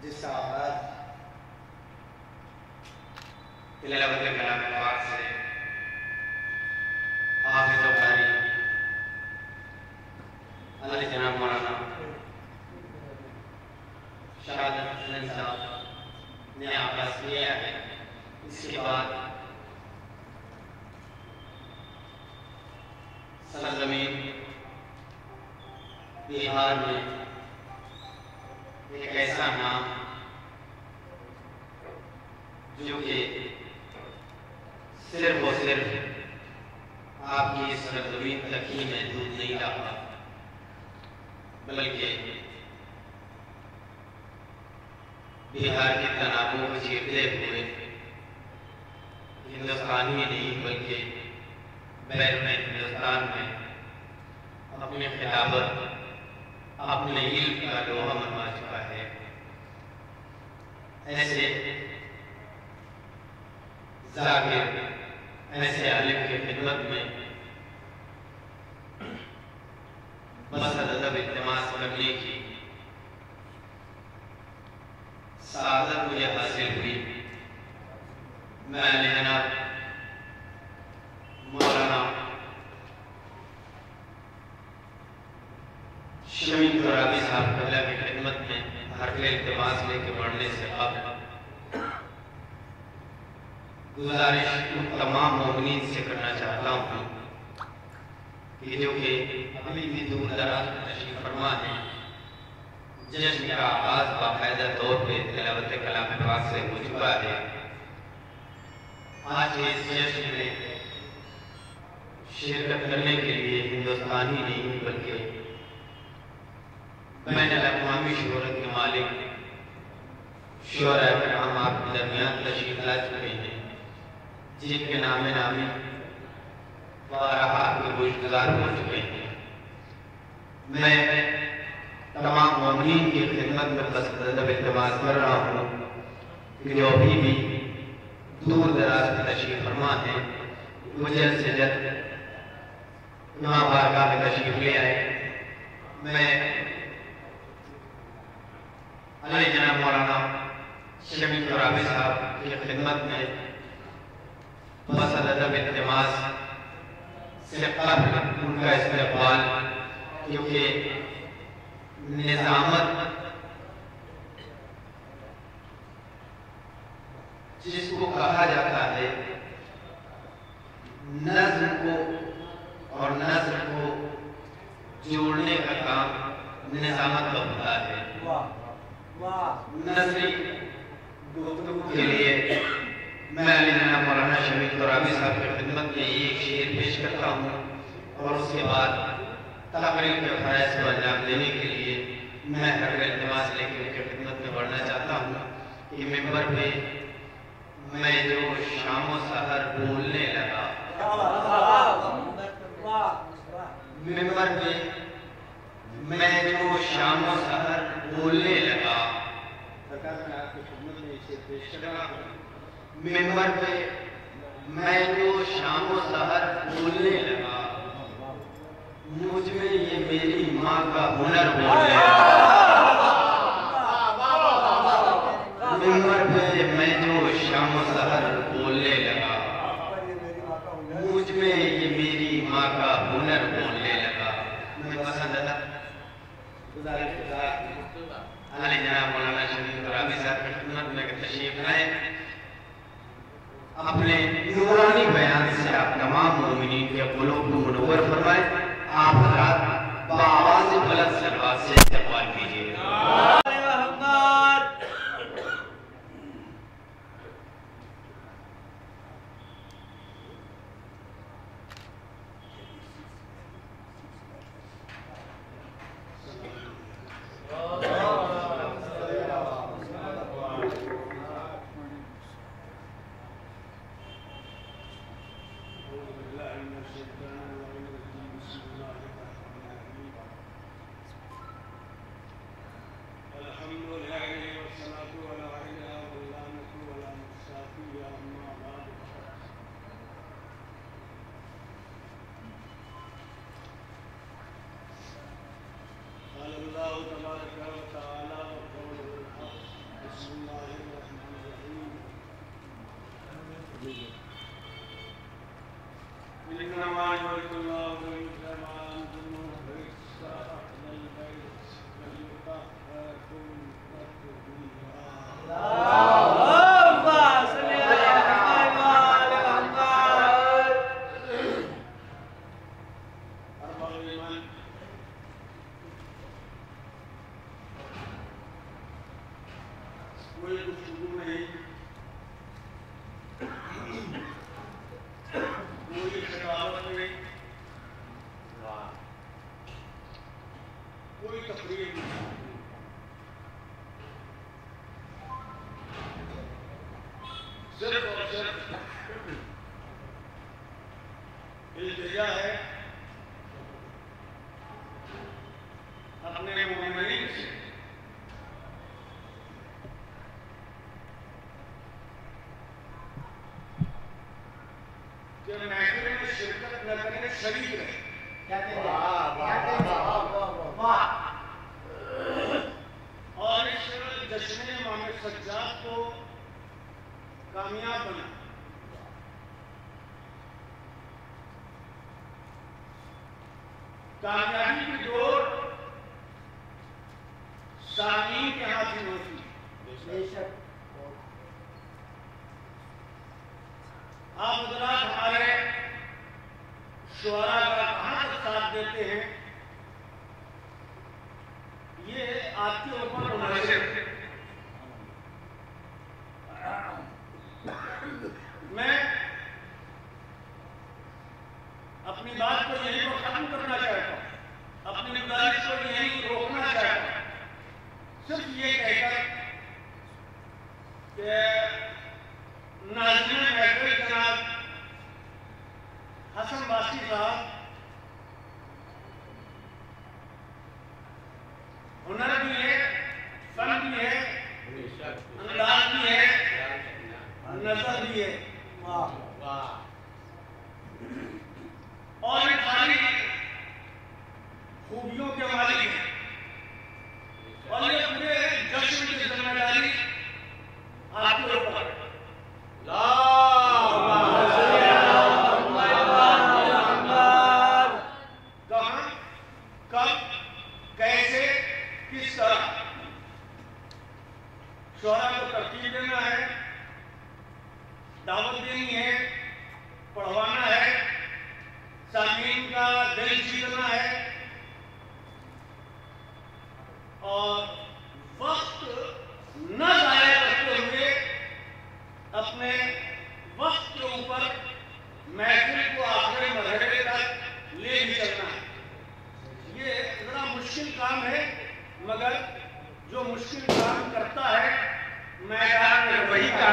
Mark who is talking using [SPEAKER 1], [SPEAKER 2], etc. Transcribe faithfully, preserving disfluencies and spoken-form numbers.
[SPEAKER 1] जिसका आगाज
[SPEAKER 2] तिलावत कलाम पाक से हाफिज़ कारी अली जनाब मौलाना शहादत हसन साहब ने आगाज किया है। इसके बाद सरजमीन बिहार में एक ऐसा नाम जो कि सिर्फ और सिर्फ आपकी इस सरजमीन तक ही महदूद नहीं रहा, बल्कि बिहार के तनावों को चीरते हुए हिंदुस्तान ही नहीं बल्कि बैरून हिंदुस्तान में अपने खिलाफत अपने इल्म का लोहा मनवा चुका है। ऐसे जाकिर ऐसे आलिम की खिदमत में मसद अदब इल्तिमास करने की सादत मुझे हासिल हुई। मैंने जनाब मौलाना शमीम तुराबी साहब कबला की खिदमत में हरफे इल्तिमास लेके बढ़ने से कबल गुजारिश तमाम मोमिनीन से करना चाहता हूँ कि जो कि अभी भी दूर दराज तशरीफ फरमा है, जश्न का आगाज बाकायदा तौर पे तिलावत कलाम पाक से हो चुका है। आज इस जश्न में शिरकत करने के लिए हिंदुस्तान ही नहीं बल्कि बैनुल अक़वामी शोहरत के मालिक शोहरा किराम आपके दरमियान तशरीफ ला चुके हैं, जिनके नामे नामी बारह आपके गुज़ार हो चुके हैं। मैं तमाम मोमिनीन की खिदमत में बस अदब इल्तिमास कर रहा हूँ कि जो अभी भी दूर दराज में तशरीफ फरमा है वो जल्द से जल्द यहाँ बारगाह में तशरीफ ले आए। मैं अली जनाब मौलाना शमीम तुराबी साहब की खिदमत में बस अदब इल्तिमास से कब्ल उनका इस्तेक़बाल, क्योंकि निज़ामत जिसको कहा जाता है नज़्म को और नज़्म को जोड़ने का काम निज़ामत का होता है। नज़्री गुफ्तगू के लिए मैं अली जनाब मौलाना शमीम तुराबी साहब की खिदमत में एक शेर पेश करता हूँ और उसके बाद तकरीर के फ़राइज़ को अंजाम देने के लिए मैं हर इल्तिमास लेकर उनकी खिदमत में बढ़ना चाहता हूँ कि मिंबर पे मैं जो शामो सहर बोलने लगा, मिंबर पे मैं जो शामो सहर बोलने लगा, मिंबर पे मैं जो शामो सहर बोलने लगा, मुझ में ये मेरी माँ का हुनर बोलने लगा। मिंबर पे मैं जो शामो सहर बोलने लगा, मुझ में ये मेरी माँ का हुनर बोलने लगा। मैं पसंद आता अली जनाब मौलाना शमीम तुराबी साहब की खिदमत में तशरीफ लाए, अपने नूरानी बयान से आप तमाम मोमिनीन के क़ुलूब को मुनव्वर फरमाए। आप हज़रात बाआवाज़ बुलंद सलवात से इस्तक़बाल कीजिए।
[SPEAKER 1] कामयाबी की डोर सामीन के हाथ में होती है। आप हजरात हमारे शुअरा का कहां तक साथ देते हैं, ये आपके ऊपर मुनासिब है। मैं अपनी बात को यहीं पर खत्म करना चाहता हूं, अपनी गुजारिश को यहीं रोकना चाहता हूं, सिर्फ ये कहकर कि नाज़रीन महफिल जनाब हसन वासी साहब हुनर भी है, फन भी है, अंदाज भी है, नजर भी है, वाह वाह, और इन सारी खूबियों के मालिक हैं। और ये पूरे जश्न की जिम्मेदारी आपके ऊपर। कहाँ, कब, कैसे, किस तरह शोहरा को तरतीब देना है, दावत देनी है, पढ़वाना है, सामीन का दिल जीतना है, और वक्त न जाया करते हुए अपने वक्त के ऊपर महफिल को आखिरी मरहले तक ले भी चलना है। ये बड़ा मुश्किल काम है, मगर जो मुश्किल काम करता है मैदान में वही काम